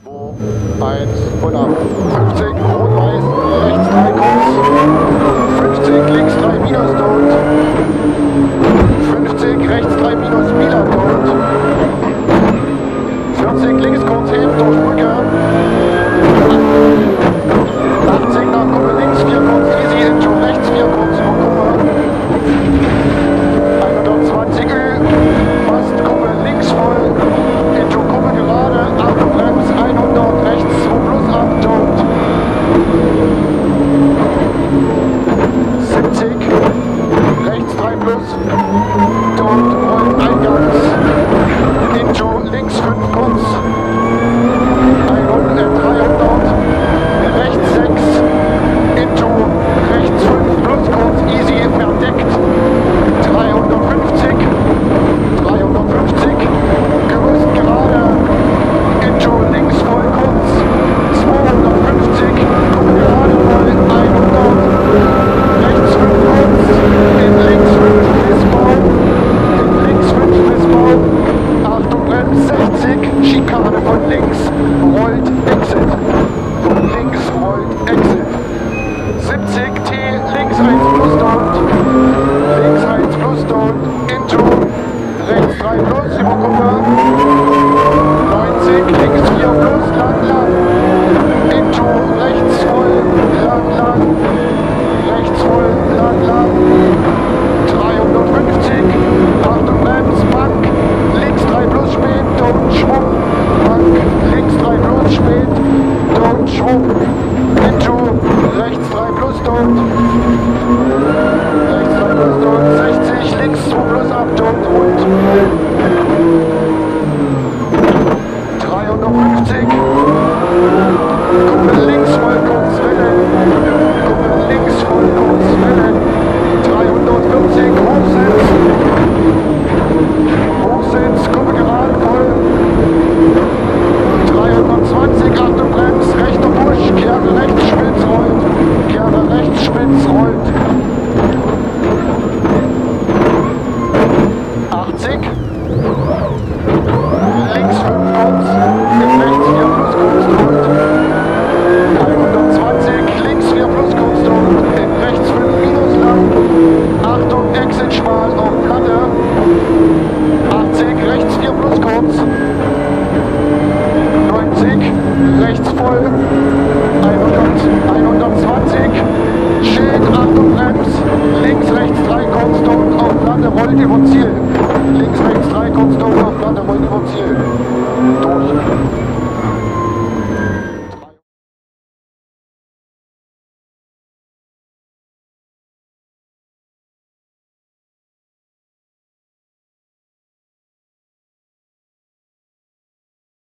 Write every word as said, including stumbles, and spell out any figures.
zwei, eins und ab. fünfzig, rot-weiß, rechts drei kurz. fünfzig, links drei minus dort. fünfzig, rechts drei minus Mila dort. vierzig, links kurz heben durch Brücke. achtzig nach Kuppe links, vier kurz easy, Intro rechts, vier kurz über Kuppe. hundertzwanzig Ü, fast Kuppe links voll, Intro Kuppe gerade, Achtung Brems, hundert rechts, zwei plus ab, tot. siebzig, rechts drei plus, tot, rollen eingangs, Intro links fünf kurz, dreihundert, rechts sechs, Intro rechts fünf plus kurz, easy, verdeckt, dreihundertfünfzig, dreihundertfünfzig, Gerüst gerade, Intro links voll kurz, zweihundertfünfzig, Kuppe gerade voll, hundert, rechts fünf kurz, in links fünf Missbau, in links fünf Missbau, Achtung Brems, sechzig, Schikane von links, rollt Exit, von links rollt Exit, siebzig, T, links eins plus dort, links eins plus dort, Intro, rechts drei plus, über Kuppe, neunzig, links vier plus, lang, lang, Intro, rechts voll, lang, lang, rechts voll, lang, lang, dreihundertfünfzig, Achtung Brems, Bank, links drei plus spät, dort Schwung, Bank, links drei plus spät, dort Schwung, Intro, rechts drei plus dort, rechts drei plus dort, sechzig, links zwei plus ab, dort und dreihundertfünfzig, Kuppe links voll kurz Wellen, Kuppe links voll kurz Wellen, dreihundertvierzig, Hochsitz, Hochsitz, Kuppe gerade voll, dreihundertzwanzig, Achtung Brems, rechter Push, Kehre rechts spitz rollt, Kehre rechts spitz rollt, achtzig, links fünf kurz, in rechts vier plus kurz rollt, hundertzwanzig, links vier plus kurz rollt, in rechts fünf minus lang, Achtung Exit schmal auf Platte, achtzig, rechts vier plus kurz, neunzig, rechts voll, hundert, hundertzwanzig, Schild, Achtung Brems, links rechts drei kurz dort auf Platte, rollt über Ziel, links rechts drei kurz dort auf Platte, rollt über Ziel, durch.